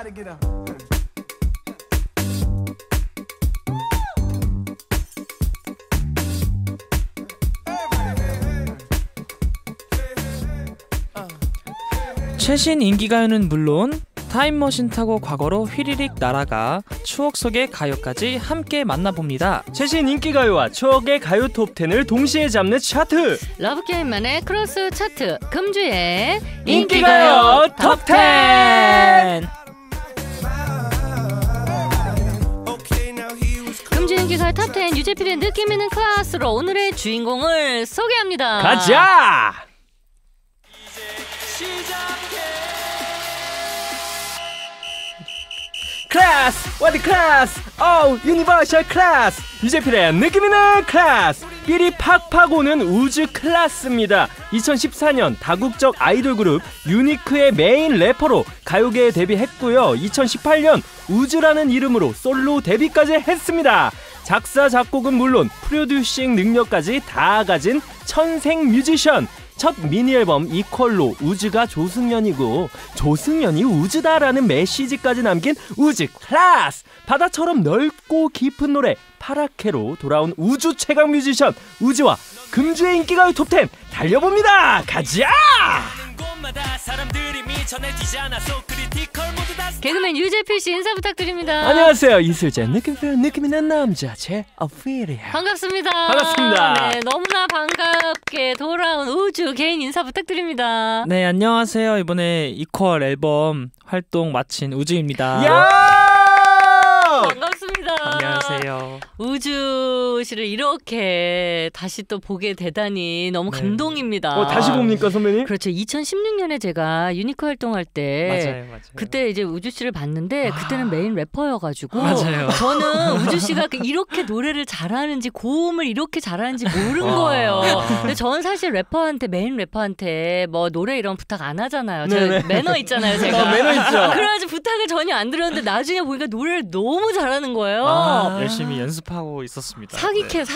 최신 인기가요는 물론 타임머신 타고 과거로 휘리릭 날아가 추억 속의 가요까지 함께 만나봅니다. 최신 인기가요와 추억의 가요 톱10을 동시에 잡는 차트, 러브게임만의 크로스 차트, 금주의 인기가요 톱10. 금주 인기가요 톱10 유재필의 느낌 있는 클래스로 오늘의 주인공을 소개합니다. 가자! 클래스! what 클래스! 유니버셜 클래스! 유재필의 느낌 있는 클래스! 삘이 팍팍 오는 우주 클래스입니다. 2014년 다국적 아이돌 그룹 유니크의 메인 래퍼로 가요계에 데뷔했고요. 2018년 우주라는 이름으로 솔로 데뷔까지 했습니다. 작사 작곡은 물론 프로듀싱 능력까지 다 가진 천생 뮤지션. 첫 미니앨범 이퀄로 우주가 조승연이고 조승연이 우주다라는 메시지까지 남긴 우주 클래스. 바다처럼 넓고 깊은 노래 파랗게로 돌아온 우주 최강 뮤지션 우주와 금주의 인기가요 톱10 달려봅니다. 가자! 개그맨 유재필씨 인사 부탁드립니다. 안녕하세요. 이슬재 느낌 있는 남자 제어필이야. 반갑습니다. 반갑습니다. 네, 너무나 반갑게 돌아온 우주 개인 인사 부탁드립니다. 네, 안녕하세요. 이번에 이퀄 앨범 활동 마친 우주입니다. 야! 반갑습니다. 안녕하세요. 우주 씨를 이렇게 다시 또 보게 되다니 너무 네. 감동입니다. 다시 봅니까 선배님? 그렇죠. 2016년에 제가 유니크 활동할 때 맞아요. 그때 이제 우주 씨를 봤는데 그때는 메인 래퍼여가지고 맞아요. 저는 우주 씨가 이렇게 노래를 잘하는지 고음을 이렇게 잘하는지 모르는 거예요. 근데 저는 사실 메인 래퍼한테 뭐 노래 이런 부탁 안 하잖아요. 제가 매너 있잖아요. 제가 매너 있죠. 그래가지고 부탁을 전혀 안 들었는데 나중에 보니까 노래를 너무 잘하는 거예요. 열심히 연습하고 있었습니다. 사기캐.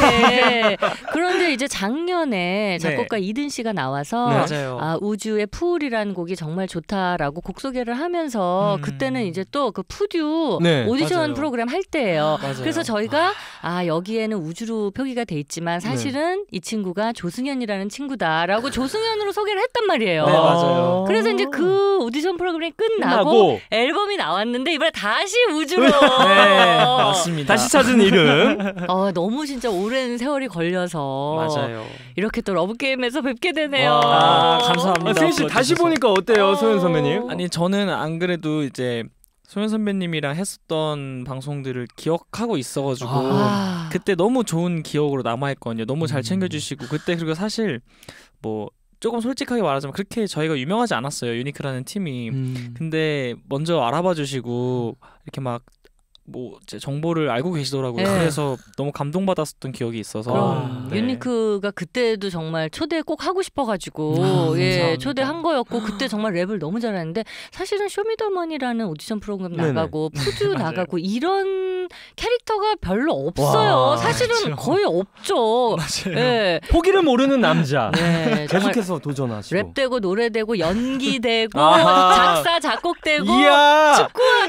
그런데 이제 작년에 작곡가 이든 씨가 나와서 맞아요. 우주의 푸울이라는 곡이 정말 좋다라고 곡 소개를 하면서 그때는 이제 또 그 푸듀 오디션 맞아요. 프로그램 할 때예요. 맞아요. 그래서 저희가 여기에는 우주로 표기가 돼 있지만 사실은 이 친구가 조승연이라는 친구다라고 조승연으로 소개를 했단 말이에요. 네, 맞아요. 그래서 이제 그 오디션 프로그램이 끝나고 앨범이 나왔는데 이번에 다시 우주로 네, 맞습니다. 다시 찾은 이름. 너무 진짜 오랜 세월이 걸려서 맞아요. 이렇게 또 러브게임에서 뵙게 되네요. 감사합니다. 승희 씨 다시 보니까 어때요, 소연 선배님? 아니 저는 안 그래도 이제 소연 선배님이랑 했었던 방송들을 기억하고 있어가지고 그때 너무 좋은 기억으로 남아있거든요. 너무 잘 챙겨주시고 그때 그리고 사실 뭐 조금 솔직하게 말하자면 그렇게 저희가 유명하지 않았어요. 유니크라는 팀이. 근데 먼저 알아봐 주시고 이렇게 막 뭐 제 정보를 알고 계시더라고요. 네. 그래서 너무 감동받았었던 기억이 있어서 유니크가 그때도 정말 초대 꼭 하고 싶어가지고 초대한 거였고 그때 정말 랩을 너무 잘하는데 사실은 쇼미더머니라는 오디션 프로그램 나가고 푸드 나가고 이런 캐릭터가 별로 없어요. 사실은 맞죠. 거의 없죠. 맞아요. 네. 포기를 모르는 남자. 네, 정말 계속해서 도전하시고. 랩되고 노래되고 연기되고 아하. 작사 작곡되고 이야. 축구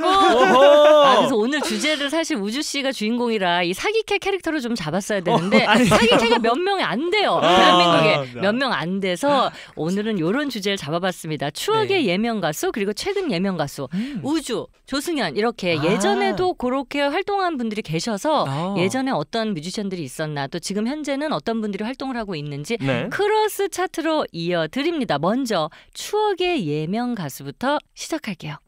잘하고 그래서 오늘 주제를 사실 우주 씨가 주인공이라 이 사기캐 캐릭터를 좀 잡았어야 되는데 사기캐가 몇 명이 안 돼요. 대한민국에 몇 명 안 돼서 오늘은 이런 주제를 잡아봤습니다. 추억의 예명 가수 그리고 최근 예명 가수 우주, 조승연 이렇게 예전에도 그렇게 활동한 분들이 계셔서 예전에 어떤 뮤지션들이 있었나 또 지금 현재는 어떤 분들이 활동을 하고 있는지 크로스 차트로 이어드립니다. 먼저 추억의 예명 가수부터 시작할게요.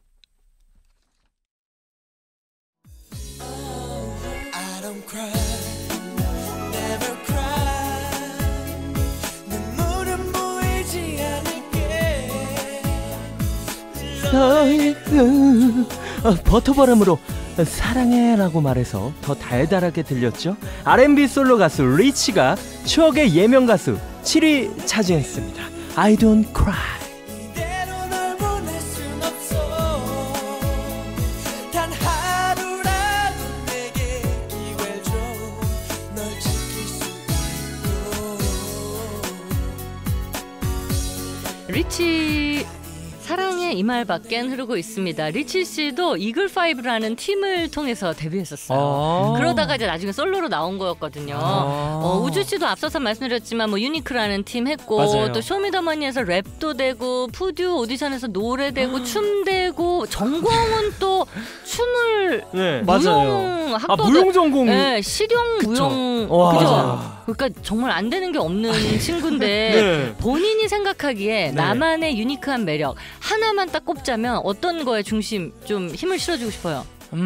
버터바람으로 사랑해라고 말해서 더 달달하게 들렸죠. R&B 솔로 가수 리치가 추억의 예명 가수 7위 차지했습니다. I don't cry. 리치 사랑해 이 말밖엔 흐르고 있습니다. 리치 씨도 이글5라는 팀을 통해서 데뷔했었어요. 그러다가 이제 나중에 솔로로 나온 거였거든요. 우주 씨도 앞서서 말씀드렸지만 뭐 유니크라는 팀 했고 맞아요. 또 쇼미더머니에서 랩도 되고 푸듀 오디션에서 노래 되고 춤 되고 전공은 또 춤을 네. 무용 학도 무용 전공. 네, 실용 무용 그죠? 그러니까 정말 안 되는 게 없는 친구인데 네. 본인이 생각하기에 네. 나만의 유니크한 매력 하나만 딱 꼽자면 어떤 거에 중심 좀 힘을 실어주고 싶어요?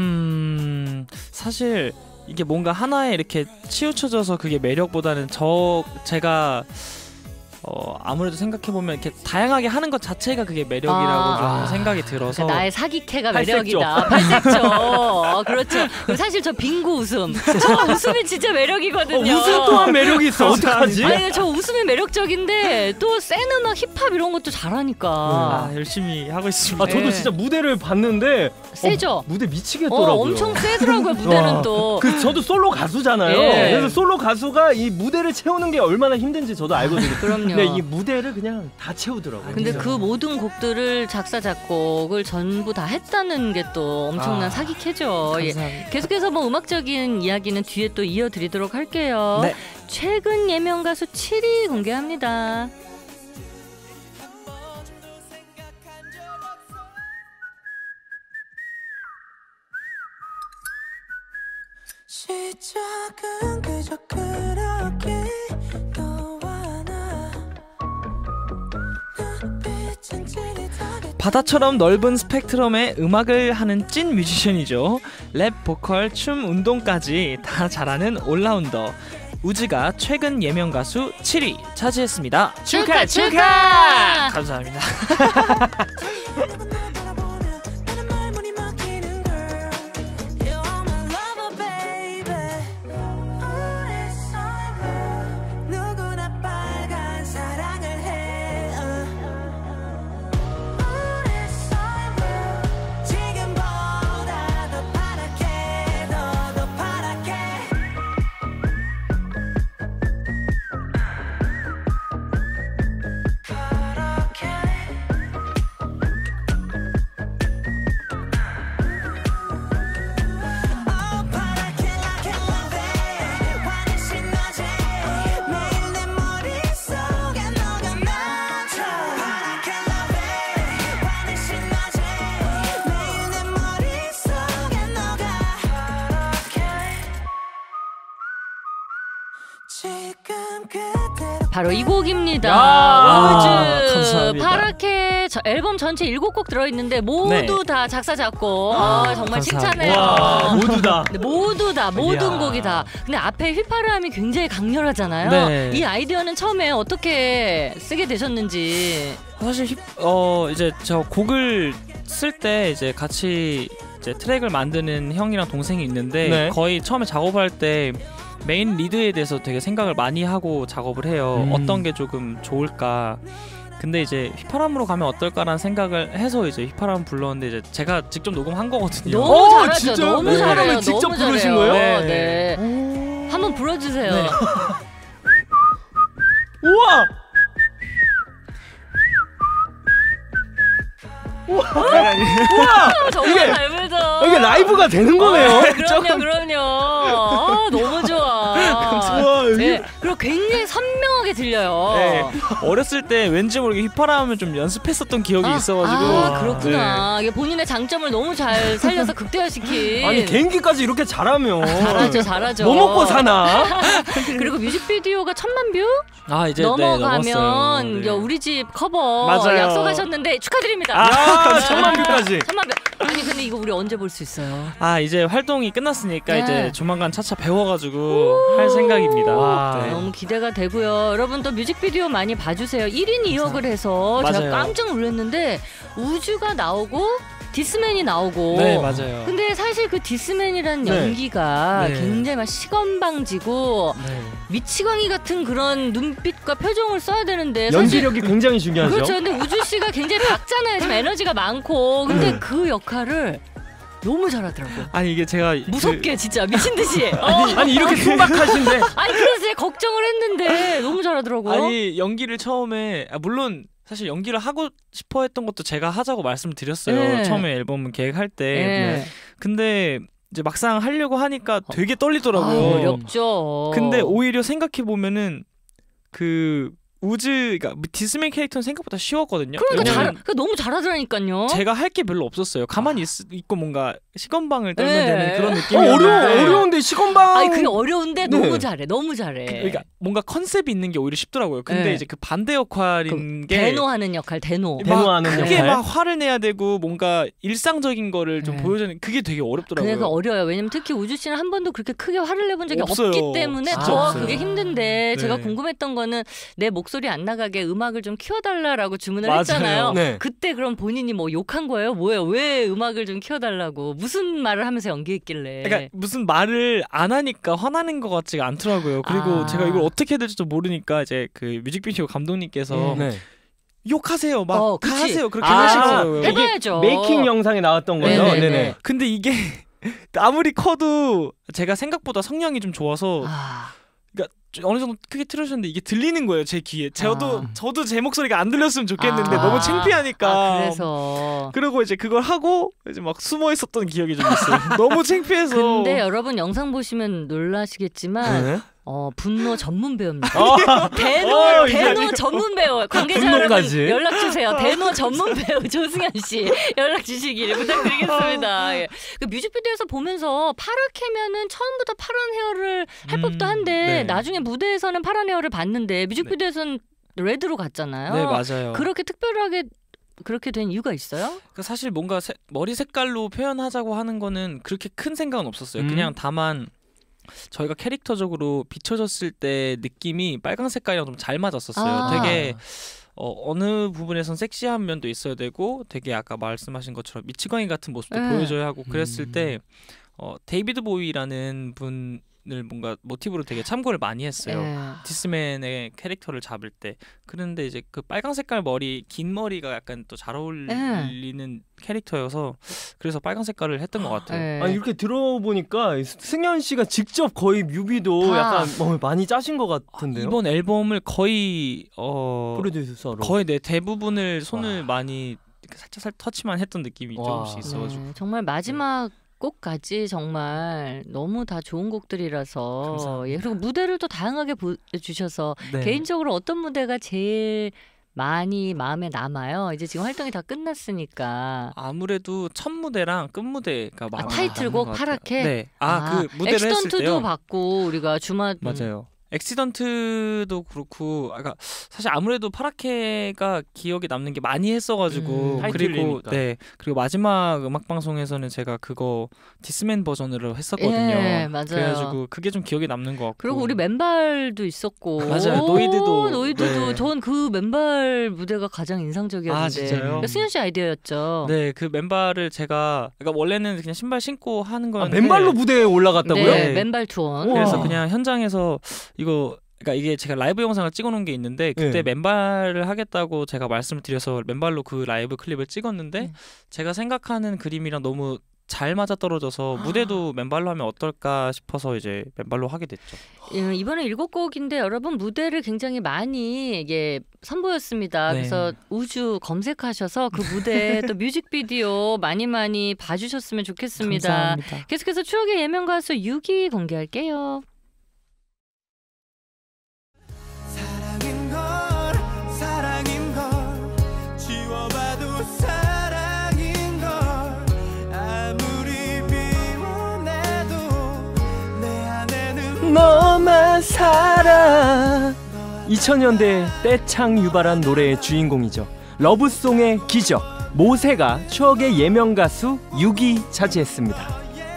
사실 이게 뭔가 하나에 이렇게 치우쳐져서 그게 매력보다는 제가 아무래도 생각해보면 이렇게 다양하게 하는 것 자체가 그게 매력이라고 좀 생각이 들어서 그러니까 나의 사기캐가 매력이다. 팔색조. 그렇죠. 사실 저 빙고 웃음. 저 웃음이 진짜 매력이거든요. 웃음 또한 매력이 있어. 어떡하지? 아니 저 웃음이 매력적인데 또 센 음악 힙합 이런 것도 잘하니까. 열심히 하고 있습니다. 저도 진짜 무대를 봤는데 세죠? 무대 미치겠더라고요. 엄청 세더라고요 무대는 또. 저도 솔로 가수잖아요. 예. 그래서 솔로 가수가 이 무대를 채우는 게 얼마나 힘든지 저도 알거든요. 그럼요. 근데 이 무대를 그냥 다 채우더라고요. 근데 그 모든 곡들을 작사 작곡을 전부 다 했다는 게 또 엄청난 사기캐죠. 감사합니다. 계속해서 뭐 음악적인 이야기는 뒤에 또 이어드리도록 할게요. 네. 최근 예명 가수 7위 공개합니다. 시작은 그저 그렇게 너와 나 눈빛은 찌릿하게 바다처럼 넓은 스펙트럼의 음악을 하는 찐 뮤지션이죠. 랩, 보컬, 춤, 운동까지 다 잘하는 올라운더. 우즈가 최근 예명 가수 7위 차지했습니다. 축하 축하! 감사합니다. 누구 날 바라보면 나는 말문이 막히는 girl You're my lover baby 우리 사이로 누구나 빨간 사랑을 해 우리 사이로 지금보다 더 파랗게 더 파랗게 바로 이 곡입니다. 야, 우즈 감사합니다. 파랗게 앨범 전체 7곡 들어있는데 모두 네. 다 작사 작곡. 정말 감사합니다. 칭찬해요. 와, 모두 다. 네, 모든 이야. 곡이 다. 근데 앞에 휘파람이 굉장히 강렬하잖아요. 네. 이 아이디어는 처음에 어떻게 쓰게 되셨는지. 사실 이제 저 곡을 쓸 때 이제 같이 이제 트랙을 만드는 형이랑 동생이 있는데 네. 거의 처음에 작업할 때 메인 리드에 대해서 되게 생각을 많이 하고 작업을 해요. 어떤 게 조금 좋을까. 근데 이제 휘파람으로 가면 어떨까라는 생각을 해서 이제 휘파람 불렀는데 이제 제가 직접 녹음한 거거든요. 너무 잘하죠. 진짜요? 너무 네. 잘해요. 휘파람을 직접 너무 부르신 잘해요. 거예요? 네. 한번 불러주세요. 네. 우와! 정말 잘 불죠. 이게 라이브가 되는 거네요. 그럼요. 너무 좋아. 우와, 네. 그리고 굉장히 선명하게 들려요. 네. 어렸을 때 왠지 모르게 휘파람을 좀 연습했었던 기억이 있어가지고. 그렇구나. 이게 본인의 장점을 너무 잘 살려서 극대화시킨. 아니 개인기까지 이렇게 잘하면 잘하죠. 뭐 먹고 사나? 그리고 뮤직비디오가 1000만 뷰 이제 넘어가면 넘었어요. 네. 우리 집 커버 맞아요. 약속하셨는데 축하드립니다. 야, 1000만 뷰까지. 1000만 뷰. 아니 근데 이거 우리 언제 볼 수 있어요? 이제 활동이 끝났으니까 네. 이제 조만간 차차 배워가지고 할 생각입니다. 네. 너무 기대가 되고요. 여러분 또 뮤직비디오 많이 봐주세요. 1인 2역을 해서 제가 맞아요. 깜짝 놀랐는데 우주가 나오고 디스맨이 나오고. 네, 맞아요. 근데 사실 그 디스맨이라는 네. 연기가 네. 굉장히 막 시건방지고 네. 미치광이 같은 그런 눈빛과 표정을 써야 되는데 사실 연기력이 굉장히 중요하죠. 그렇죠. 근데 우주 씨가 굉장히 박잖아요. 지금 에너지가 많고. 근데 네. 그 역할을 너무 잘하더라고. 아니 이게 제가 무섭게 진짜 미친 듯이. 아니 이렇게 순박하신데 아니 그래서 제가 걱정을 했는데 너무 잘하더라고요. 아니 연기를 처음에 물론 사실 연기를 하고 싶어 했던 것도 제가 하자고 말씀을 드렸어요. 네. 처음에 앨범 계획할 때. 네. 근데 이제 막상 하려고 하니까 되게 떨리더라고요. 어렵죠. 근데 오히려 생각해 보면은 그 그러니까 디스맨 캐릭터는 생각보다 쉬웠거든요. 그러니까 너무 잘하더라니까요. 제가 할 게 별로 없었어요. 가만히 있고 뭔가 시건방을 떨면 네. 되는 그런 느낌이었는데 어려운데 시건방. 아니 그게 어려운데 네. 너무 잘해. 그러니까 뭔가 컨셉이 있는 게 오히려 쉽더라고요. 근데 네. 이제 그 반대 역할인 게 대노하는 역할 대노하는 크게 역할? 막 화를 내야 되고 뭔가 일상적인 거를 좀 네. 보여주는 그게 되게 어렵더라고요. 그래서 어려요. 왜냐면 특히 우주 씨는 한 번도 그렇게 크게 화를 내본 적이 없어요. 없기 때문에 진짜 더 없어요. 그게 힘든데 네. 제가 궁금했던 거는 내 목소리 안 나가게 음악을 좀 키워달라고 주문을 맞아요. 했잖아요. 네. 그때 그럼 본인이 뭐 욕한 거예요? 뭐예요? 왜 음악을 좀 키워달라고 무슨 말을 하면서 연기했길래? 그러니까 무슨 말을 안 하니까 화나는 것 같지가 않더라고요. 그리고 제가 이걸 어떻게 해야 될지도 모르니까 이제 그 뮤직비디오 감독님께서 네. 욕하세요, 막 다 그치. 하세요. 그렇게 아, 하시더라고요. 해봐야죠. 메이킹 영상에 나왔던 거죠. 네네네. 네네. 근데 이게 아무리 커도 제가 생각보다 성량이 좀 좋아서 그러니까 어느 정도 크게 틀어주셨는데 이게 들리는 거예요, 제 귀에. 저도 제 목소리가 안 들렸으면 좋겠는데 너무 창피하니까. 그래서 그리고 이제 그걸 하고 이제 막 숨어 있었던 기억이 좀 있어요. 너무 창피해서. 근데 여러분 영상 보시면 놀라시겠지만 네. 분노 전문 배우입니다. 어, 대노 전문 배우 관계자 분노까지. 여러분 연락 주세요. 대노 전문 배우 조승현 씨 연락 주시길 부탁드리겠습니다. 예. 그 뮤직비디오에서 보면서 파랗게면은 처음부터 파란 헤어를 할 법도 한데 네. 나중에 무대에서는 파란 헤어를 봤는데 뮤직비디오에서는 레드로 갔잖아요. 네, 맞아요. 그렇게 특별하게 그렇게 된 이유가 있어요? 그러니까 사실 뭔가 머리 색깔로 표현하자고 하는 거는 그렇게 큰 생각은 없었어요. 그냥 다만 저희가 캐릭터적으로 비춰졌을 때 느낌이 빨강 색깔이랑 좀 잘 맞았었어요. 되게 어느 부분에선 섹시한 면도 있어야 되고 되게 아까 말씀하신 것처럼 미치광이 같은 모습도 보여줘야 하고 그랬을 때 데이비드 보이라는 분을 뭔가 모티브로 되게 참고를 많이 했어요. 디스맨의 캐릭터를 잡을 때. 그런데 이제 그 빨강 색깔 머리, 긴 머리가 약간 또 잘 어울리는 캐릭터여서 그래서 빨강 색깔을 했던 것 같아요. 이렇게 들어보니까 승현 씨가 직접 거의 뮤비도 약간 많이 짜신 것 같은데요. 이번 앨범을 거의 프로듀서로 거의 대부분을 손을 많이 살짝 터치만 했던 느낌이 조금씩 있어가지고. 정말 마지막 곡까지 정말 너무 다 좋은 곡들이라서 그리고 무대를 또 다양하게 보여주셔서 개인적으로 어떤 무대가 제일 많이 마음에 남아요? 이제 지금 활동이 다 끝났으니까. 아무래도 첫 무대랑 끝 무대가 마음에 타이틀곡 파랗게? 네. 그 무대를 했을 때요. 엑시던트도 봤고 우리가 주말 맞아요. 엑시던트도 그렇고, 사실 아무래도 파랗게가 기억에 남는 게 많이 했어가지고 그리고 마지막 음악 방송에서는 제가 그거 디스맨 버전으로 했었거든요. 예, 맞아요. 그래가지고 그게 좀 기억에 남는 것 같고. 그리고 우리 맨발도 있었고. 맞아요. 노이드도. 네. 전 그 맨발 무대가 가장 인상적이었는데. 진짜요? 승현 씨 아이디어였죠. 네, 그 맨발을 제가 원래는 그냥 신발 신고 하는 거였는데 맨발로 무대에 올라갔다고요? 네, 맨발 투혼. 그래서 그냥 현장에서 그러니까 이게 제가 라이브 영상을 찍어놓은 게 있는데 그때 맨발을 하겠다고 제가 말씀을 드려서 맨발로 그 라이브 클립을 찍었는데 제가 생각하는 그림이랑 너무 잘 맞아 떨어져서 무대도 맨발로 하면 어떨까 싶어서 이제 맨발로 하게 됐죠. 이번에 7곡인데 여러분 무대를 굉장히 많이 이게 선보였습니다. 그래서 우주 검색하셔서 그 무대 또 뮤직비디오 많이 봐주셨으면 좋겠습니다. 감사합니다. 계속해서 추억의 예명 가수 6위 공개할게요. 사랑인 걸 지워봐도 사랑인 걸 아무리 비워내도 내 안에는 너만 살아. 2000년대 때창 유발한 노래의 주인공이죠. 러브송의 기적 모세가 추억의 예명 가수 6위 차지했습니다.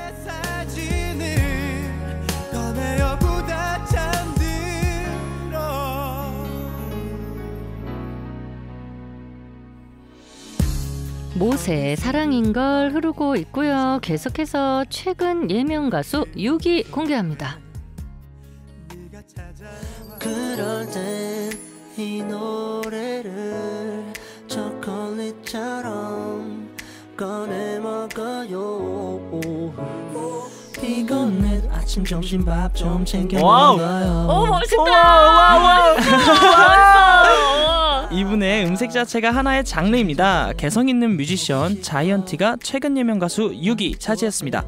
모세 사랑인 걸 흐르고 있고요. 계속해서 최근 예명 가수 6위 공개합니다. 그럴 땐 이 노래를 초콜릿처럼 꺼내 먹어요. 피곤해 아침 점심 밥 좀 챙겨 먹어요. 멋있다. 이 이분의 음색 자체가 하나의 장르입니다. 개성 있는 뮤지션 자이언티가 최근 예명 가수 6위 차지했습니다.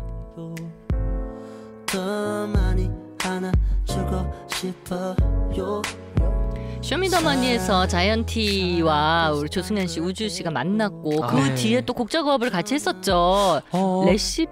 더 많이 안아주고 싶어요. 쇼미더머니에서 자이언티와 우리 조승현 씨, 우주 씨가 만났고 그 네. 뒤에 또 곡 작업을 같이 했었죠. 레시피?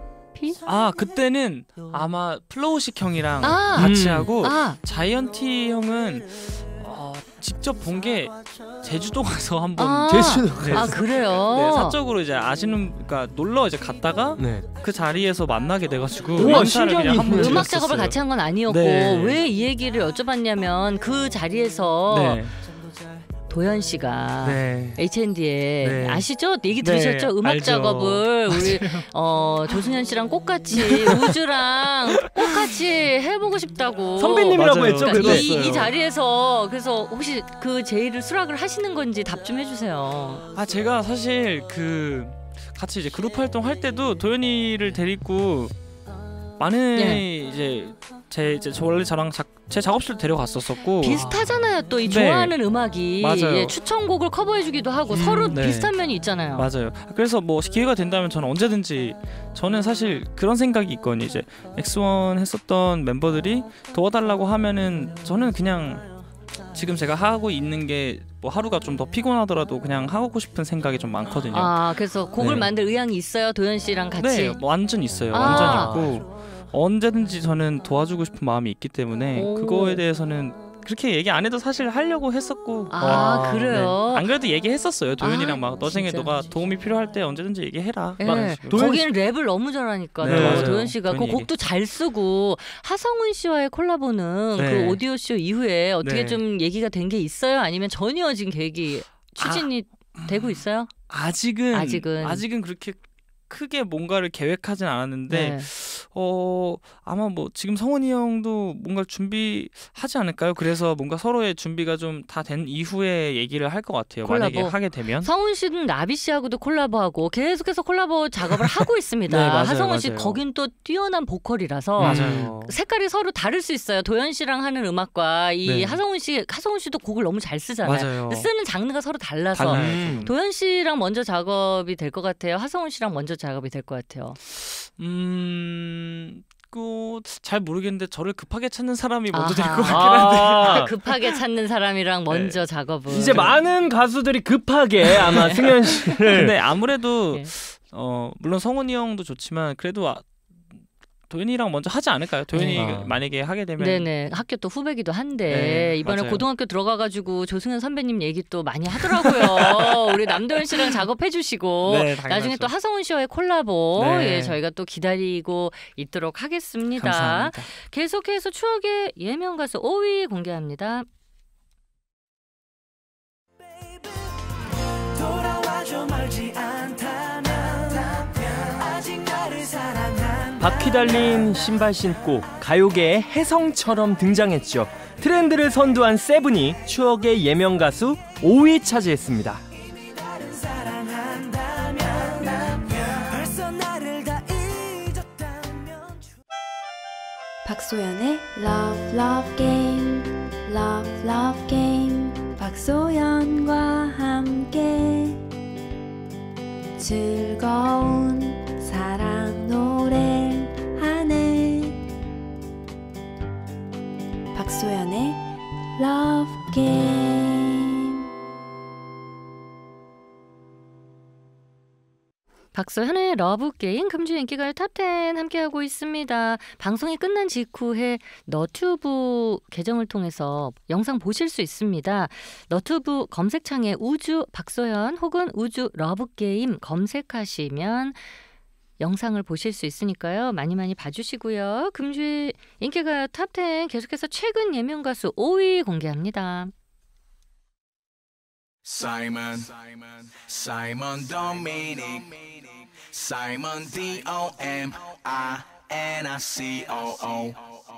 그때는 아마 플로우식 형이랑 같이 하고 자이언티 형은 직접 본 게 제주도 가서 한번 제주도 그래요? 네, 사적으로 이제 그러니까 놀러 이제 갔다가 네. 그 자리에서 만나게 돼가지고 우와, 인사를 그냥 신기하네. 한번 음악 드렸었어요. 작업을 같이 한 건 아니었고 네. 왜 이 얘기를 여쭤봤냐면 그 자리에서 네. 도현 씨가 네. H&D에 네. 아시죠? 얘기 네, 들으셨죠? 음악 알죠. 작업을 우리 조승현 씨랑 똑같이 우주랑 똑같이 해보고 싶다고 선배님이라고 맞아요. 했죠. 그러니까 그래서. 이 자리에서 그래서 혹시 그 제의를 수락을 하시는 건지 답 좀 해주세요. 제가 사실 같이 이제 그룹 활동할 때도 도현이를 데리고 많은 이제 원래 제 작업실 데려갔었었고 비슷하잖아요. 또 이 네. 좋아하는 음악이 맞아요. 추천곡을 커버해주기도 하고 서로 네. 비슷한 면이 있잖아요. 맞아요. 그래서 뭐 기회가 된다면 저는 언제든지 저는 사실 그런 생각이 있거든요. 이제 엑스원 했었던 멤버들이 도와달라고 하면은 저는 그냥 지금 제가 하고 있는 게 뭐 하루가 좀 더 피곤하더라도 그냥 하고 싶은 생각이 좀 많거든요. 그래서 곡을 네. 만들 의향이 있어요, 도현 씨랑 같이. 네, 완전 있어요. 완전 있고 언제든지 저는 도와주고 싶은 마음이 있기 때문에 그거에 대해서는 그렇게 얘기 안 해도 사실 하려고 했었고. 그래요? 네. 안 그래도 얘기했었어요. 도현이랑 막 너생에 진짜. 너가 도움이 필요할 때 언제든지 얘기해라. 네. 도현 거기는 랩을 너무 잘하니까 네, 또 맞아요. 도현 씨가 그 도현이 곡도 잘 쓰고 하성운 씨와의 콜라보는 네. 그 오디오 쇼 이후에 어떻게 네. 좀 얘기가 된 게 있어요? 아니면 전혀 지금 계획이 추진이 되고 있어요? 아직은 그렇게 크게 뭔가를 계획하진 않았는데 네. 아마 뭐 지금 성훈이 형도 뭔가 준비하지 않을까요? 그래서 뭔가 서로의 준비가 좀 다 된 이후에 얘기를 할 것 같아요. 콜라보. 만약에 하게 되면. 성훈 씨는 나비 씨하고도 콜라보하고 계속해서 콜라보 작업을 하고 있습니다. 네, 맞아요, 하성훈 씨 맞아요. 거긴 또 뛰어난 보컬이라서 맞아요. 색깔이 서로 다를 수 있어요. 도현 씨랑 하는 음악과 이 네. 하성훈 씨도 곡을 너무 잘 쓰잖아요. 맞아요. 쓰는 장르가 서로 달라서 달라요. 도현 씨랑 먼저 작업이 될 것 같아요. 하성훈 씨랑 먼저 작업이 될 것 같아요. 잘 모르겠는데 저를 급하게 찾는 사람이 먼저 될 아하. 것 같긴 한데. 급하게 찾는 사람이랑 먼저 작업을. 이제 많은 가수들이 급하게 아마 승현 씨를 근데 아무래도 네. 물론 성훈이 형도 좋지만 그래도 도현이랑 먼저 하지 않을까요? 도현이 네. 만약에 하게 되면. 네네, 학교 또 후배기도 한데 네, 이번에 맞아요. 고등학교 들어가가지고 조승현 선배님 얘기 또 많이 하더라고요. 우리 남도현 씨랑 작업해주시고 네, 당연하죠. 나중에 또 하성훈 씨와의 콜라보 네. 저희가 또 기다리고 있도록 하겠습니다. 감사합니다. 계속해서 추억의 예명 가수 5위 공개합니다. 돌아와줘 말지 않다면 아직 나를 사랑한다. 바퀴 달린 신발 신고 가요계의 혜성처럼 등장했죠. 트렌드를 선도한 세븐이 추억의 예명 가수 5위 차지했습니다. 나를 사랑한다면 벌써 나를 다 잊었다면. 박소연의 Love Love Game, Love Love Game. 박소연과 함께 즐거운 사랑 노래하네. 박소연의 Love Game. 박소현의 러브게임 금주 인기가요 탑10 함께하고 있습니다. 방송이 끝난 직후에 너튜브 계정을 통해서 영상 보실 수 있습니다. 너튜브 검색창에 우주 박소현 혹은 우주 러브게임 검색하시면 영상을 보실 수 있으니까요. 많이 많이 봐주시고요. 금주의 인기가요 탑10 계속해서 최근 예명 가수 5위 공개합니다. Simon Dominic, Simon D-O-M-I-N-I-C-O-O.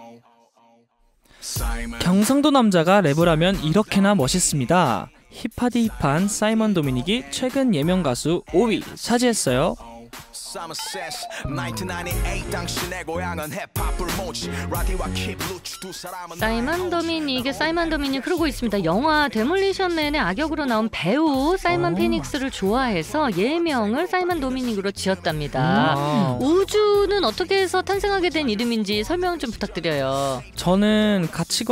경상도 남자가 랩을 하면 이렇게나 멋있습니다. 힙하디 힙한 사이먼 도미닉이 최근 예명 가수 5위 차지했어요. 사이먼 도미닉의 사이먼 도미닉 흐르고 있습니다. 영화 데몰리션맨의 악역으로 나온 배우 사이먼 피닉스를 좋아해서 예명을 사이먼 도미닉으로 지었답니다. 우주는 어떻게 해서 탄생하게 된 이름인지 설명 좀 부탁드려요. 저는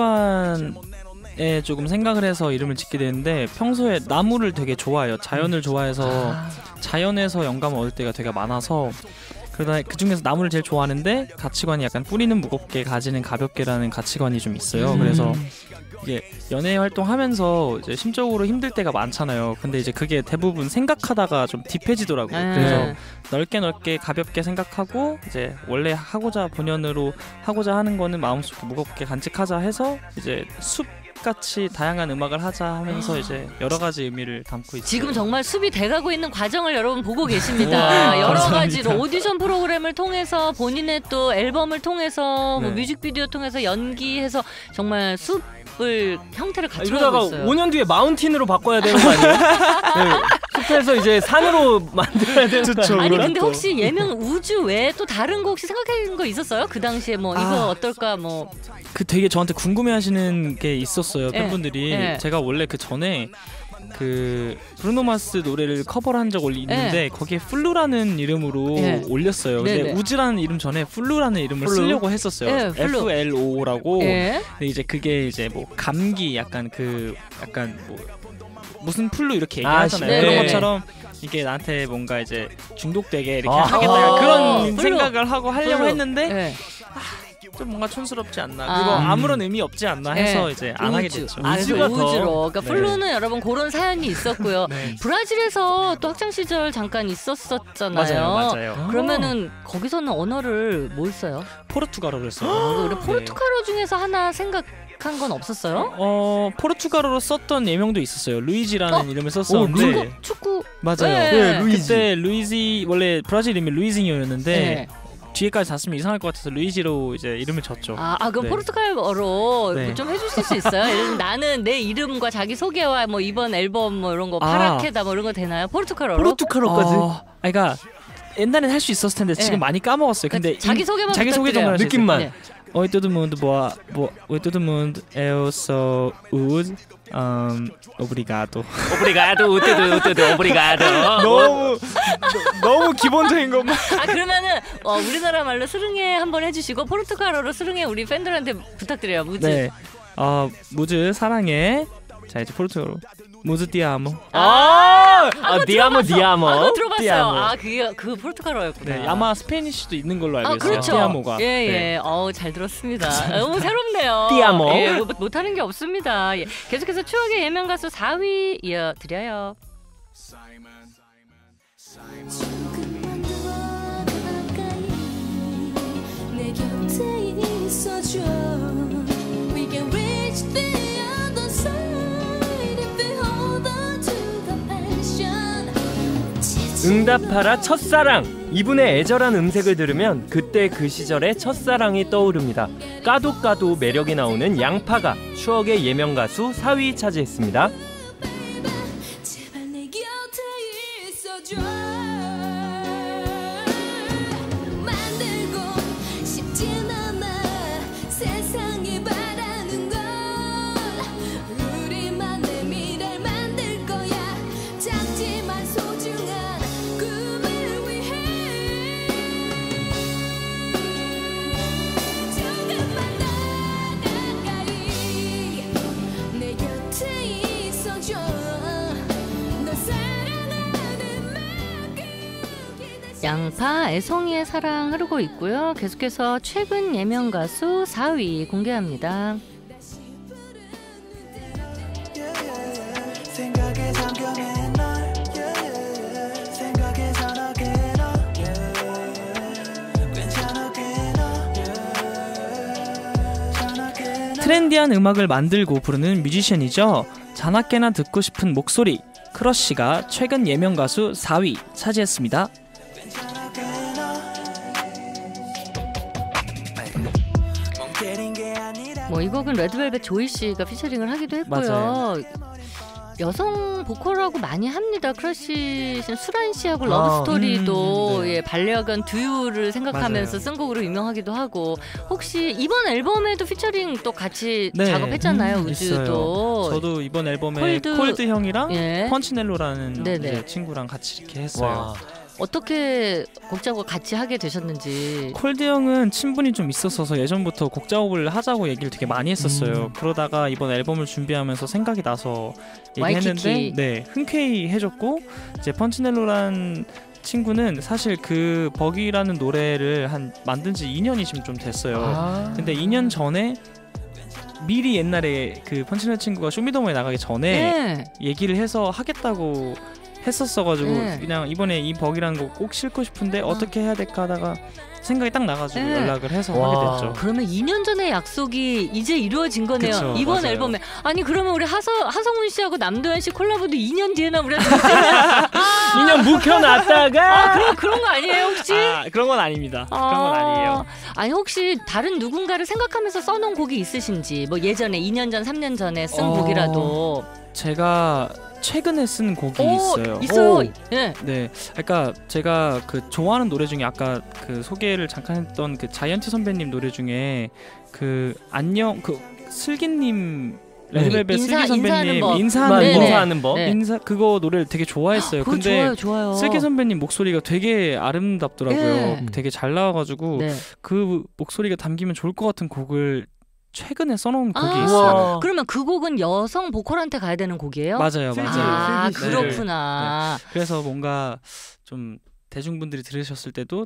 가치관에 조금 생각을 해서 이름을 짓게 되는데 평소에 나무를 되게 좋아해요. 자연을 좋아해서 자연에서 영감을 얻을 때가 되게 많아서 그러다 그 중에서 나무를 제일 좋아하는데 가치관이 약간 뿌리는 무겁게 가지는 가볍게라는 가치관이 좀 있어요. 그래서 이게 연예 활동하면서 이제 심적으로 힘들 때가 많잖아요. 근데 이제 그게 대부분 생각하다가 좀 딥해지더라고요. 그래서 넓게 가볍게 생각하고 이제 원래 하고자 본연으로 하고자 하는 거는 마음속에 무겁게 간직하자 해서 이제 숲같이 다양한 음악을 하자 하면서 이제 여러 가지 의미를 담고 있어요. 지금 정말 숲이 돼가고 있는 과정을 여러분 보고 계십니다. 여러 가지로 오디션 프로그램을 통해서 본인의 또 앨범을 통해서 뭐 뮤직비디오 통해서 연기해서 정말 숲을 형태를 갖춰가고 이러다가 있어요. 5년 뒤에 마운틴으로 바꿔야 되는 거 아니에요? 네. 숲에서 이제 산으로 만들어야 되는 거 아니에요? 아니 근데 혹시 예명 우주 외에 또 다른 거 혹시 생각하는 거 있었어요? 그 당시에 뭐 이거 어떨까 뭐 그 되게 저한테 궁금해하시는 게 있었어요. 팬분들이 네. 제가 원래 그 전에 그 브루노 마스 노래를 커버를 한 적이 있는데 거기에 플루라는 이름으로 올렸어요. 근데 우즈라는 이름 전에 플루라는 이름을 쓰려고 했었어요. FLO라고. 근데 이제 그게 이제 뭐 감기 약간 뭐 무슨 플루 이렇게 얘기하잖아요. 그런 것처럼 이게 나한테 뭔가 이제 중독되게 이렇게 하겠다 그런 생각을 하려고 했는데 좀 뭔가 촌스럽지 않나 그리고 아무런 의미 없지 않나 해서 이제 안 하게 됐죠. 우주가 우주로. 그러니까 플루는 여러분 그런 사연이 있었고요. 브라질에서 또 학창 시절 잠깐 있었었잖아요. 맞아요. 그러면은 거기서는 언어를 뭘 써요? 포르투갈어를 써요. 우리 포르투갈어 중에서 하나 생각한 건 없었어요? 포르투갈어로 썼던 예명도 있었어요. 루이지라는 이름을 썼었는데 축구 맞아요. 루이지. 그때 루이지 원래 브라질 이름이 루이징이었는데 뒤에까지 다 쓰면 이상할 것 같아서 루이지로 이제 이름을 졌죠. 그럼 포르투갈어로 좀 해주실 수 있어요? 예를 들면 나는 내 이름과 자기 소개와 뭐 이번 앨범 뭐 이런 거 파라케다 뭐 이런 거 되나요? 포르투갈어로? 포르투갈어까지? 그러니까 옛날엔 할 수 있었을 텐데 지금 많이 까먹었어요. 근데 자기 소개만 자기 소개 정도 할 수 있어요. 느낌만. Oi todo mundo, oi todo mundo, eu sou Ud, obrigado. 오브리가도. 너무 기본적인 것만. 그러면은 우리나라 말로 스릉해 한번 해주시고 포르투갈어로 스릉해 우리 팬들한테 부탁드려요. 무즈. 네, 무즈 사랑해. 자 이제 포르투갈로 무즈 디아모. 디아모. 그거 들어봤어요. 디아모. 그게 그 포르투갈어였구나. 네, 아마 스페니쉬도 있는 걸로 알고 있어요. 그렇죠. 디아모가. 예. 잘 들었습니다. 너무 새롭네요. 디아모. 못하는 게 없습니다. 계속해서 추억의 예명 가수 4위 이어드려요. 조금만 더 가까이 내 곁에 있어줘. We can reach the other side if we hold on to the passion. 응답하라 첫사랑. 이분의 애절한 음색을 들으면 그때 그 시절의 첫사랑이 떠오릅니다. 까도 매력이 나오는 양파가 추억의 예명 가수 4위 차지했습니다. 제발 내 곁에 있어줘. 만들고 싶진 않아 세상이 바라는 걸. 우리만의 미래를 만들 거야. 작지만 소중한 꿈을 위해. 조금만 더 가까이 내 곁에 있어줘. 너 사랑하는 만큼 양파 애송이의 사랑 흐르고 있고요. 계속해서 최근 예명 가수 4위 공개합니다. 생각에 잠겨낸 널 생각에 전화게 너 괜찮게 너 트렌디한 음악을 만들고 부르는 뮤지션이죠. 자나깨나 듣고 싶은 목소리. 크러쉬가 최근 예명 가수 4위 차지했습니다. 뭐 이 곡은 레드벨벳 조이 씨가 피처링을 하기도 했고요. 맞아요. 여성 보컬하고 많이 합니다. 크러쉬 수란 씨하고 러브 스토리도 네. 예, 반려견 두유를 생각하면서 맞아요. 쓴 곡으로 유명하기도 하고 혹시 이번 앨범에도 피처링 또 같이 네. 작업했잖아요. 우주도. 있어요. 저도 이번 앨범에 콜드- 콜드 형이랑 예. 펀치넬로라는 네네. 이제 친구랑 같이 이렇게 했어요. 와. 어떻게 곡 작업을 같이 하게 되셨는지. 콜드 형은 친분이 좀 있었어서 예전부터 곡 작업을 하자고 얘기를 되게 많이 했었어요. 그러다가 이번 앨범을 준비하면서 생각이 나서 얘기했는데 와이키키. 네, 흔쾌히 해줬고 이제 펀치넬로란 친구는 사실 그 버기라는 노래를 만든 지 2년이 지금 좀 됐어요. 근데 2년 전에 미리 옛날에 그 펀치넬로 친구가 쇼미더머니 나가기 전에 네. 얘기를 해서 하겠다고 했었어가지고 네. 그냥 이번에 이 버기라는 거 꼭 싣고 싶은데 어떻게 해야 될까 하다가 생각이 딱 나가지고 네. 연락을 해서 와. 하게 됐죠. 그러면 2년 전의 약속이 이제 이루어진 거네요. 그쵸, 이번 맞아요. 앨범에. 아니 그러면 우리 하성운 씨하고 남도현 씨 콜라보도 2년 뒤에나 우리가 2년 묵혀놨다가 그런 거 아니에요 혹시? 그런 건 아닙니다. 그런 건 아니에요. 아니 혹시 다른 누군가를 생각하면서 써놓은 곡이 있으신지 뭐 예전에 2년 전, 3년 전에 쓴 곡이라도. 제가 최근에 쓴 곡이 있어요. 있어요. 오. 네. 네, 그러니까 제가 그 좋아하는 노래 중에 아까 그 소개를 잠깐 했던 그 자이언티 선배님 노래 중에 그 안녕 그 슬기님 레드벨벳 슬기 선배님 인사하는 법. 인사하는 법. 네. 인사 그거 노래를 되게 좋아했어요. 그거 근데 좋아요. 슬기 선배님 목소리가 되게 아름답더라고요. 네. 되게 잘 나와가지고 네. 그 목소리가 담기면 좋을 것 같은 곡을 최근에 써놓은 곡이 아, 있어요. 우와. 그러면 그 곡은 여성 보컬한테 가야 되는 곡이에요? 맞아요, 슬기, 맞아요. 아 슬기. 그렇구나. 그래서 뭔가 좀 대중분들이 들으셨을 때도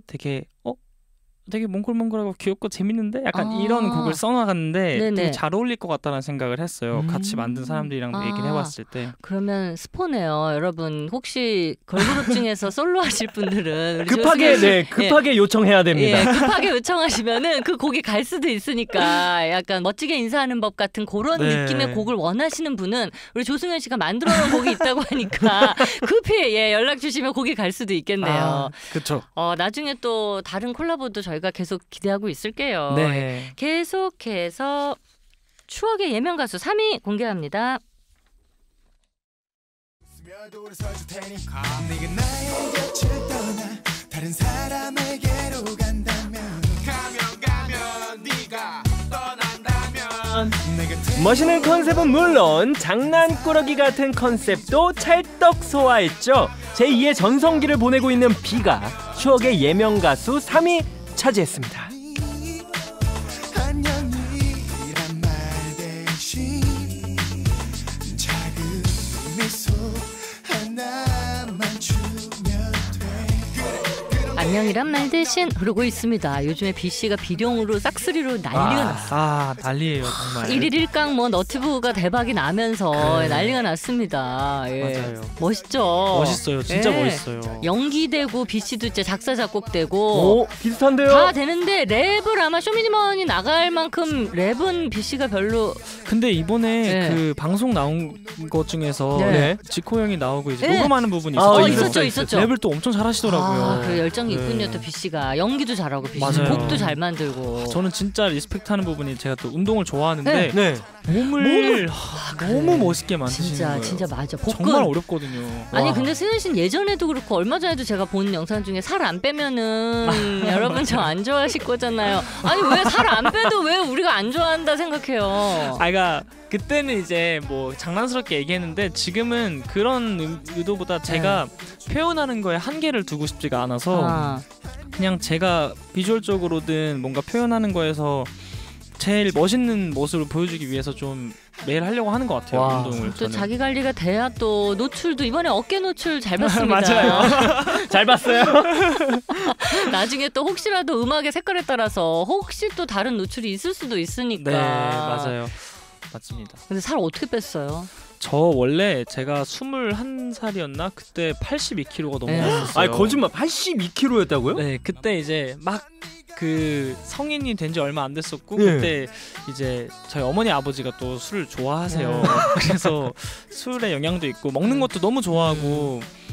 되게 몽글몽글하고 귀엽고 재밌는데 약간 아. 이런 곡을 써나갔는데 네네. 되게 잘 어울릴 것 같다는 생각을 했어요. 같이 만든 사람들이랑 아. 얘기를 해봤을 때. 그러면 스포네요, 여러분. 혹시 걸그룹 중에서 솔로 하실 분들은 우리 급하게 조승현 씨, 급하게 요청해야 됩니다. 예, 급하게 요청하시면은 그 곡이 갈 수도 있으니까 약간 멋지게 인사하는 법 같은 그런 네. 느낌의 곡을 원하시는 분은 우리 조승현 씨가 만들어놓은 곡이 있다고 하니까 급히 연락 주시면 곡이 갈 수도 있겠네요. 그렇죠. 나중에 또 다른 콜라보도 저희가 계속 기대하고 있을게요. 네. 계속해서 추억의 예명 가수 3위 공개합니다. 네가 나의 곁을 떠나 다른 사람에게로 간다면 가면 네가 떠난다면 멋있는 컨셉은 물론 장난꾸러기 같은 컨셉도 찰떡 소화했죠. 제2의 전성기를 보내고 있는 비가 추억의 예명 가수 3위 차지했습니다. 안녕이란 말 대신 작은 미소 하나만 주면 돼. 안녕이란 말 대신 흐르고 있습니다. 요즘에 B 씨가 비룡으로 싹쓸이로 난리가 났어요. 난리예요 정말. 1일 1강 뭐 너튜브가 대박이 나면서 난리가 났습니다. 예. 맞아요. 멋있죠. 멋있어요. 진짜 예. 멋있어요. 연기되고 B 씨도 이제 작사 작곡되고 오, 비슷한데요? 다 되는데 랩을 아마 쇼미더머니 나갈 만큼 랩은 B 씨가 별로 근데 이번에 네. 그 방송 나온 것 중에서 네. 지코 형이 나오고 이제 네. 녹음하는 부분이 아, 있었죠. 있었죠. 랩을 또 엄청 잘하시더라고요. 아, 그 열정이 네. 있군요. 또 B 씨가 연기도 잘하고 B 씨 맞아요. 곡도 잘 만들고. 저는 진짜 리스펙트하는 부분이 제가 또 운동을 좋아하는데 네. 몸을 너무 멋있게 만드시는 진짜 거예요. 진짜 맞아. 복근. 정말 어렵거든요. 아니 와. 근데 승현 씨는 예전에도 그렇고 얼마 전에도 제가 본 영상 중에 살 안 빼면은 여러분 저 안 좋아하실 거잖아요. 아니 왜 살 안 빼도 왜 우리가 안 좋아한다 생각해요. 그러니까 그때는 이제 뭐 장난스럽게 얘기했는데 지금은 그런 의도보다 제가 표현하는 거에 한계를 두고 싶지가 않아서 아, 그냥 제가 비주얼적으로든 뭔가 표현하는 거에서 제일 멋있는 모습을 보여주기 위해서 좀 매일 하려고 하는 것 같아요. 와. 운동을. 또 저는. 자기 관리가 돼야 또 노출도 이번에 어깨 노출 잘 봤습니다. 맞아요. 잘 봤어요. 나중에 또 혹시라도 음악의 색깔에 따라서 혹시 또 다른 노출이 있을 수도 있으니까. 네, 맞아요. 맞습니다. 근데 살 어떻게 뺐어요? 저 원래 제가 21살이었나? 그때 82kg가 넘어갔었어요. 아니 거짓말 82kg였다고요? 네, 그때 이제 막 그 성인이 된 지 얼마 안 됐었고 네. 그때 이제 저희 어머니 아버지가 또 술을 좋아하세요. 그래서 술에 영향도 있고 먹는 것도 너무 좋아하고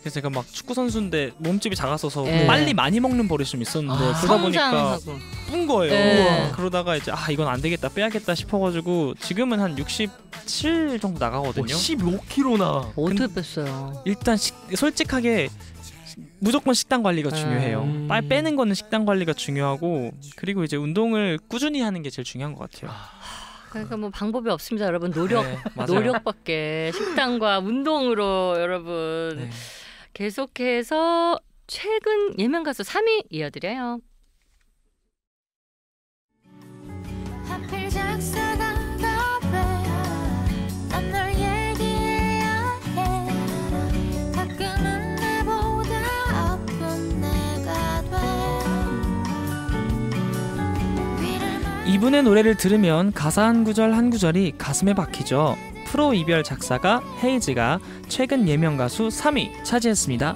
그래서 제가 막 축구 선수인데 몸집이 작았어서 예. 빨리 많이 먹는 버릇이 좀 있었는데 그러다 보니까 성장하고. 쁜 거예요. 예. 그러다가 이제 이건 안 되겠다 빼야겠다 싶어가지고 지금은 한 67 정도 나가거든요. 15kg나. 어떻게 뺐어요? 일단 솔직하게 무조건 식단 관리가 중요해요. 빨리 빼는 거는 식단 관리가 중요하고 그리고 이제 운동을 꾸준히 하는 게 제일 중요한 것 같아요. 그러니까 뭐 방법이 없습니다, 여러분. 노력, 네, 맞아요. 노력밖에 식단과 운동으로 여러분. 네. 계속해서 최근 예명 가수 3위 이어드려요. 하필 작사가 난널 얘기해야 해. 가끔은 내보다 아픈 내가 돼. 이분의 노래를 들으면 가사 한 구절 한 구절이 가슴에 박히죠. 프로 이별 작사가 헤이즈가 최근 예명 가수 3위 차지했습니다.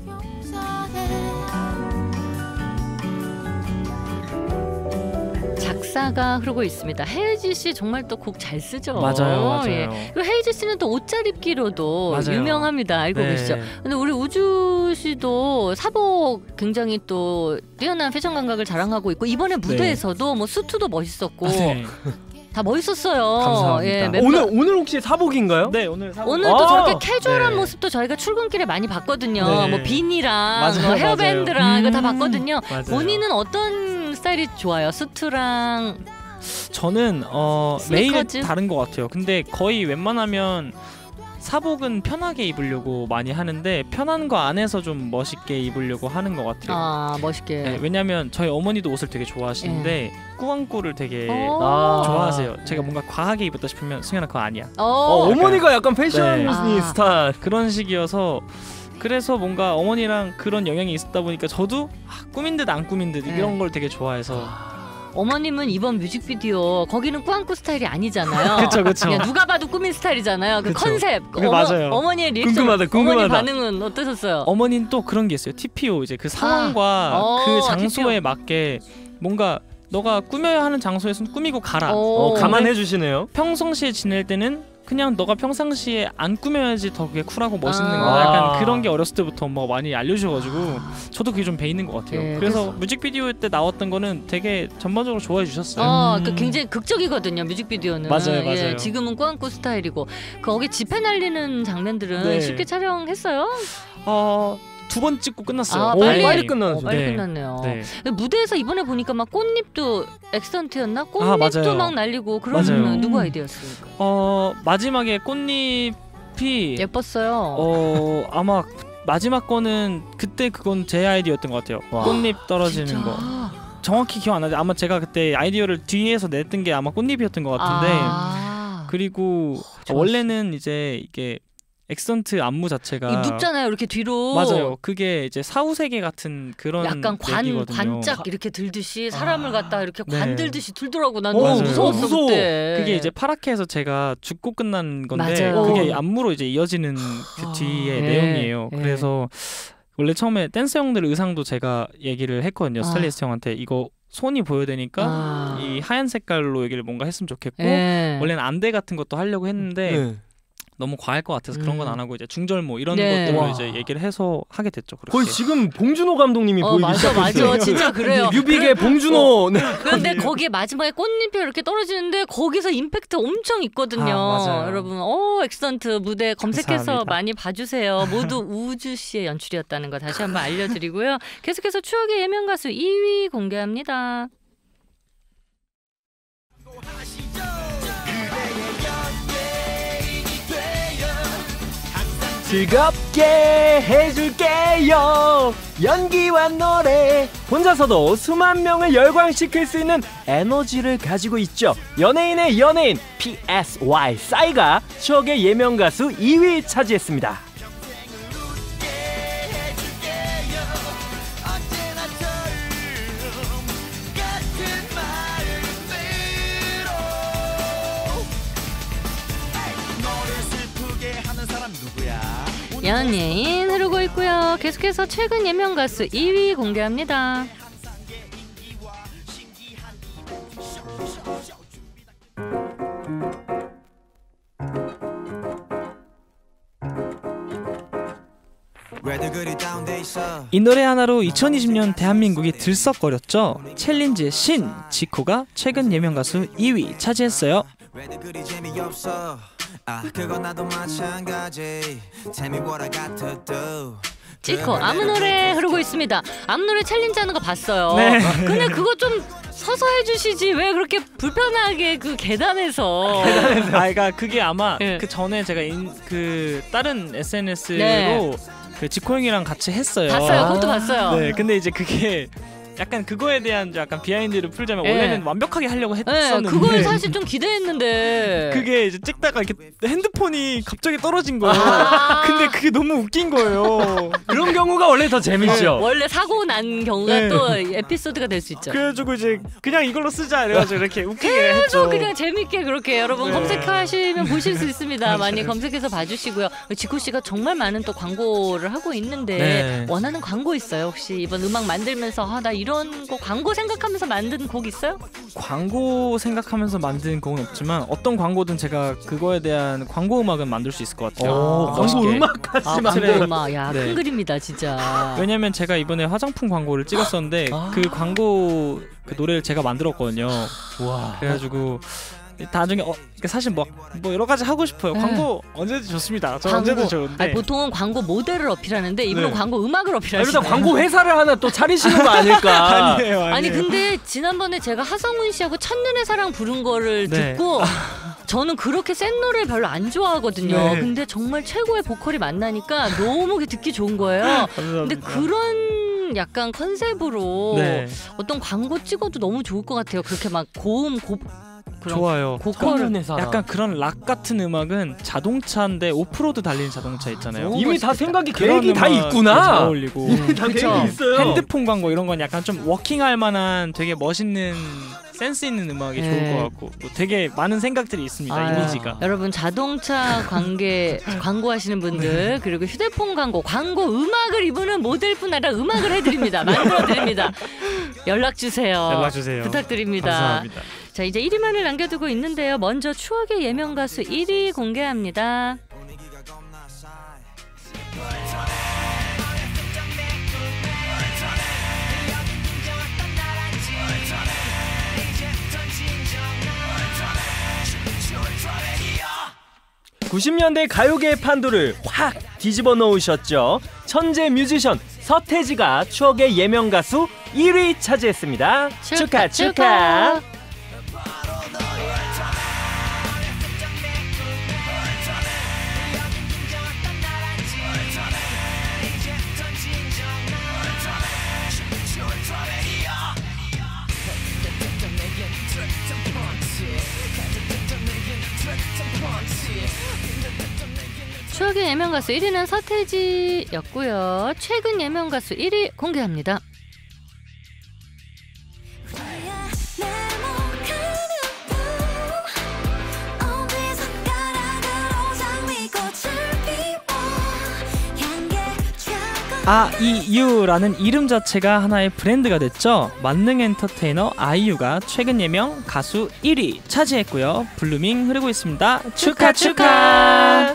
작사가 흐르고 있습니다. 헤이즈 씨 정말 또 곡 잘 쓰죠. 맞아요. 예. 그리고 헤이즈 씨는 또 옷 잘 입기로도 맞아요. 유명합니다. 알고 네. 계시죠? 근데 우리 우주 씨도 사복 굉장히 또 뛰어난 패션 감각을 자랑하고 있고 이번에 무대에서도 뭐 수트도 멋있었고 네. 다 멋있었어요. 감사합니다. 예, 오늘 혹시 사복인가요? 네, 오늘 오늘 또 저렇게 캐주얼한 네. 모습도 저희가 출근길에 많이 봤거든요. 네. 뭐 비니랑 맞아요, 뭐 헤어밴드랑 맞아요. 이거 다 봤거든요. 맞아요. 본인은 어떤 스타일이 좋아요? 수트랑 저는 매일 스니커즈? 다른 것 같아요. 근데 거의 웬만하면 사복은 편하게 입으려고 많이 하는데 편한 거 안에서 좀 멋있게 입으려고 하는 것 같아요. 멋있게. 네, 왜냐면 저희 어머니도 옷을 되게 좋아하시는데 꾸안꾸를 되게 오. 좋아하세요. 제가 뭔가 과하게 입었다 싶으면 승현아 그거 아니야. 어머니가 약간 패션 네. 스타 그런 식이어서 그래서 뭔가 어머니랑 그런 영향이 있었다 보니까 저도 꾸민 듯 안 꾸민 듯 이런 걸 되게 좋아해서 어머님은 이번 뮤직비디오 거기는 꾸안꾸 스타일이 아니잖아요. 그쵸, 그쵸. 그냥 누가 봐도 꾸민 스타일이잖아요. 그 그쵸. 컨셉. 맞아요. 어머니의 리액션. 궁금하다. 어머니 반응은 어떠셨어요? 어머니는 또 그런 게 있어요. TPO 이제 그 상황과 그 장소에 맞게 뭔가 너가 꾸며야 하는 장소에서는 꾸미고 가라. 감안해 주시네요. 평상시에 지낼 때는 그냥 너가 평상시에 안 꾸며야지 더 그게 쿨하고 멋있는 거야. 약간 그런 게 어렸을 때부터 엄마가 많이 알려주셔가지고 저도 그게 좀 배이는 것 같아요. 네, 그래서 뮤직비디오 때 나왔던 거는 되게 전반적으로 좋아해 주셨어요. 그 굉장히 극적이거든요. 뮤직비디오는. 맞아요, 맞아요. 예, 지금은 꾸안꾸 스타일이고 거기 지폐 날리는 장면들은 네. 쉽게 촬영했어요? 2번 찍고 끝났어요. 빨리 끝나죠. 빨리 네. 끝났네요. 네. 무대에서 이번에 보니까 막 꽃잎도 엑스턴트였나? 꽃잎도 맞아요. 막 날리고 그런 맞아요. 누구 아이디어였습니까? 마지막에 꽃잎이 예뻤어요. 아마 마지막 거는 그때 그건 제 아이디어였던 것 같아요. 꽃잎 떨어지는 진짜? 거. 정확히 기억 안 나는데 아마 제가 그때 아이디어를 뒤에서 냈던 게 아마 꽃잎이었던 것 같은데 그리고 원래는 이제 이게 엑스턴트 안무 자체가 이 눕잖아요. 이렇게 뒤로. 맞아요. 그게 이제 사후세계 같은 그런 약간 얘기거든요. 관짝 이렇게 들듯이 사람을 갖다 이렇게 네. 관 들듯이 들더라고. 난 맞아요. 너무 무서웠어 무서워. 그때. 그게 이제 파랗게에서 제가 죽고 끝난 건데 맞아요. 그게 안무로 이제 이어지는 그 뒤에 네. 내용이에요. 네. 그래서 원래 처음에 댄서 형들 의상도 제가 얘기를 했거든요. 스타일리스트 형한테 이거 손이 보여야 되니까 이 하얀 색깔로 얘기를 뭔가 했으면 좋겠고 네. 원래는 안대 같은 것도 하려고 했는데 너무 과할 것 같아서 그런 건 안 하고 이제 중절모 이런 것들로 이제 얘기를 해서 하게 됐죠. 그렇게. 거의 지금 봉준호 감독님이 보이기 맞아 시작했어요. 진짜 그래요. 뮤빅의 봉준호. 그런데 거기에 마지막에 꽃잎이 이렇게 떨어지는데 거기서 임팩트 엄청 있거든요. 맞아요. 여러분 엑스턴트 무대 검색해서 감사합니다. 많이 봐주세요. 모두 우주 씨의 연출이었다는 거 다시 한번 알려드리고요. 계속해서 추억의 예명 가수 2위 공개합니다. 즐겁게 해줄게요. 연기와 노래 혼자서도 수만 명을 열광시킬 수 있는 에너지를 가지고 있죠. 연예인의 연예인 PSY 싸이가 추억의 예명 가수 2위 차지했습니다. 연예인 흐르고 있고요. 계속해서 최근 예명 가수 2위 공개합니다. 이 노래 하나로 2020년 대한민국이 들썩거렸죠. 챌린지의 신 지코가 최근 예명 가수 2위 차지했어요. 지코 아무 노래 흐르고 있습니다. 아무 노래 챌린지 하는 거 봤어요. 네. 근데 그거 좀 서서 해주시지 왜 그렇게 불편하게 그 계단에서. 그러니까 그게 아마 네. 그 전에 제가 그 다른 SNS로 네. 그 지코 형이랑 같이 했어요. 봤어요. 그것도 봤어요. 네, 근데 이제 그게 약간 그거에 대한 약간 비하인드를 풀자면 네. 원래는 완벽하게 하려고 네, 했었는데 그걸 사실 좀 기대했는데. 그게 이제 찍다가 이렇게 핸드폰이 갑자기 떨어진 거예요. 근데 그게 너무 웃긴 거예요. 그런 경우가 원래 더 재밌죠. 원래 사고 난 경우가 네. 또 에피소드가 될 수 있죠. 그래가지고 이제 그냥 이걸로 쓰자 이래가지고 이렇게 웃기게 계속 했죠. 그냥 재밌게 그렇게 여러분 네. 검색하시면 보실 수 있습니다. 많이 검색해서 봐주시고요. 지코 씨가 정말 많은 또 광고를 하고 있는데 네. 원하는 광고 있어요? 혹시 이번 음악 만들면서 나 이런 거 광고 생각하면서 만든 곡 있어요? 광고 생각하면서 만든 곡은 없지만 어떤 광고든 제가 그거에 대한 광고 음악은 만들 수 있을 것 같아요. 광고 멋있게. 음악까지 광고 만들어. 음악 야 네. 큰 그림이다 진짜. 왜냐면 제가 이번에 화장품 광고를 찍었었는데 그 광고 그 노래를 제가 만들었거든요. 와. 그래가지고 나중에 사실 뭐 여러 가지 하고 싶어요. 네. 광고 언제든 좋습니다. 저 광고. 언제든 좋은데. 아니, 보통은 광고 모델을 어필하는데 이분은 네. 광고 음악을 이러다 어필하시네요. 광고 회사를 하나 또 차리시는 거 아닐까? 아니에요. 아니 근데 지난번에 제가 하성운 씨하고 첫눈의 사랑 부른 거를 네. 듣고 저는 그렇게 센 노래를 별로 안 좋아하거든요. 네. 근데 정말 최고의 보컬이 만나니까 너무 듣기 좋은 거예요. 근데 감사합니다. 그런 약간 컨셉으로 네. 어떤 광고 찍어도 너무 좋을 것 같아요. 그렇게 막 고음 그런 좋아요. 고퀄을 첫눈의 사랑. 약간 그런 락 같은 음악은 자동차인데 오프로드 달리는 자동차 있잖아요. 이미 다 생각이 그런 계획이 다 음악 잘 있구나. 어울리고 이미 다 그쵸. 계획이 있어요. 핸드폰 광고 이런 건 약간 좀 워킹할 만한 되게 멋있는 센스 있는 음악이 네. 좋을 것 같고 뭐 되게 많은 생각들이 있습니다. 아, 이미지가. 여러분 자동차 광고하시는 분들 그리고 휴대폰 광고 음악을 이분은 모델뿐 아니라 음악을 해드립니다. 만들어드립니다. 연락 주세요. 연락 주세요. 부탁드립니다. 감사합니다. 자 이제 1위만을 남겨두고 있는데요. 먼저 추억의 예명 가수 1위 공개합니다. (90년대) 가요계의 판도를 확 뒤집어 놓으셨죠. 천재 뮤지션 서태지가 추억의 예명 가수 1위 차지했습니다. 축하. 추억의 예명 가수 1위는 서태지였고요. 최근 예명 가수 1위 공개합니다. 아이유라는 이름 자체가 하나의 브랜드가 됐죠. 만능 엔터테이너 아이유가 최근 예명 가수 1위 차지했고요. 블루밍 흐르고 있습니다. 축하.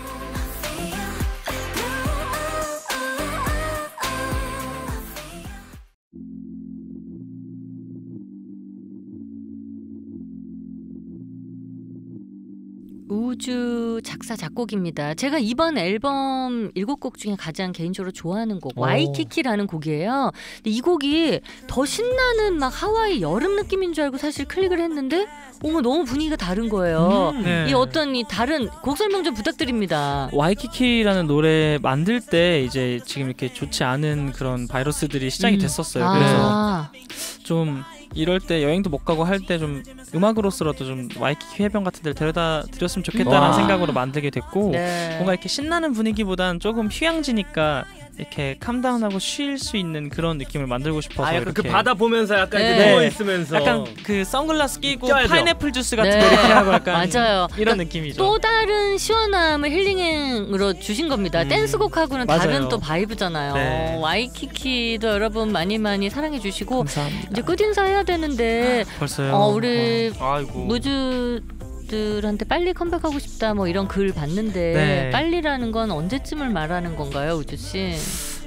우주 작사 작곡입니다. 제가 이번 앨범 7곡 중에 가장 개인적으로 좋아하는 곡 와이키키라는 곡이에요. 근데 이 곡이 더 신나는 막 하와이 여름 느낌인 줄 알고 사실 클릭을 했는데 너무 분위기가 다른 거예요. 네. 이 어떤 이 다른 곡 설명 좀 부탁드립니다. 와이키키라는 노래 만들 때 이제 지금 이렇게 좋지 않은 그런 바이러스들이 시작이 됐었어요. 그래서 좀 이럴 때 여행도 못 가고 할 때 좀 음악으로서라도 좀 와이키키 해변 같은 데를 데려다 드렸으면 좋겠다는 생각으로 만들게 됐고 네. 뭔가 이렇게 신나는 분위기보다는 조금 휴양지니까 이렇게 캄다운하고 쉴 수 있는 그런 느낌을 만들고 싶어서 약간 이렇게 그 바다 보면서 약간 네. 이렇게 누워 있으면서 약간 그 선글라스 끼고 껴야죠. 파인애플 주스 같은 네. 거 이렇게 하고 약간 맞아요. 이런 그러니까 느낌이죠. 또 다른 시원함을 힐링으로 주신 겁니다. 댄스곡하고는 맞아요. 다른 또 바이브잖아요. 네. 와이키키도 여러분 많이 사랑해 주시고 감사합니다. 이제 끝인사 해야 되는데 벌써요. 우리 아이고. 무주들한테 빨리 컴백하고 싶다 뭐 이런 글 봤는데 네. 빨리라는 건 언제쯤을 말하는 건가요, 우주 씨?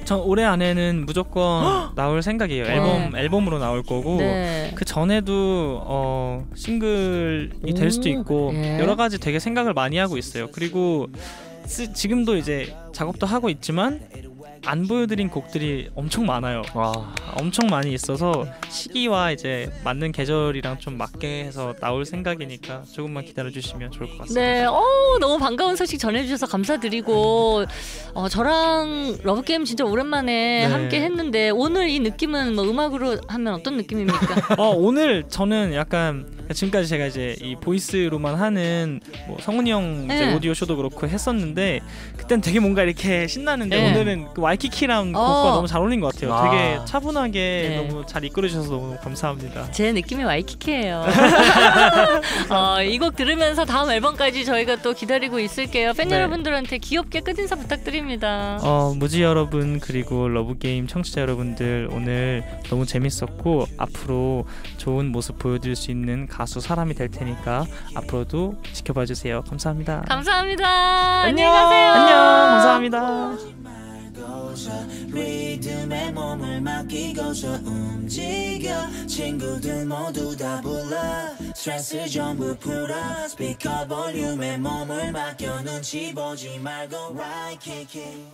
전 올해 안에는 무조건 나올 생각이에요. 앨범으로 나올 거고 그 전에도 싱글이 될 수도 있고 여러 가지 되게 생각을 많이 하고 있어요. 그리고 지금도 이제 작업도 하고 있지만 안 보여드린 곡들이 엄청 많아요. 엄청 많이 있어서 시기와 이제 맞는 계절이랑 좀 맞게 해서 나올 생각이니까 조금만 기다려주시면 좋을 것 같습니다. 네, 너무 반가운 소식 전해주셔서 감사드리고 저랑 러브게임 진짜 오랜만에 함께 했는데 오늘 이 느낌은 뭐 음악으로 하면 어떤 느낌입니까? 오늘 저는 약간 지금까지 제가 이제 이 보이스로만 하는 뭐 성훈이 형 이제 오디오 쇼도 그렇고 했었는데 그땐 되게 뭔가 이렇게 신나는데 오늘은 그 와이키키랑 곡과 너무 잘 어울린 것 같아요. 되게 차분하게 너무 잘 이끌어주셔서 너무 감사합니다. 제 느낌이 와이키키예요. 이 곡 들으면서 다음 앨범까지 저희가 또 기다리고 있을게요. 팬 여러분들한테 귀엽게 끝인사 부탁드립니다. 무지 여러분 그리고 러브게임 청취자 여러분들 오늘 너무 재밌었고 앞으로 좋은 모습 보여드릴 수 있는 가수 사람이 될 테니까 앞으로도 지켜봐 주세요. 감사합니다. 감사합니다. 안녕. 안녕히 가세요. 안녕. 감사합니다. 리듬에 몸을 맡기고서 움직여 친구들 모두 다 불러 스트레스 전부 풀어 스피커 볼륨에 몸을 맡겨 눈치 보지 말고 와이키키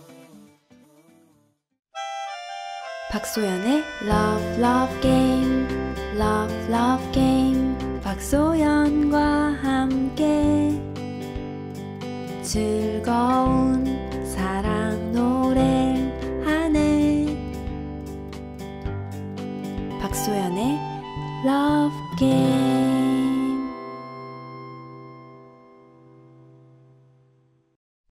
박소연의 Love Love Game Love Love Game 박소연과 함께 즐거운 사랑 노래를 하네 박소연의 Love Game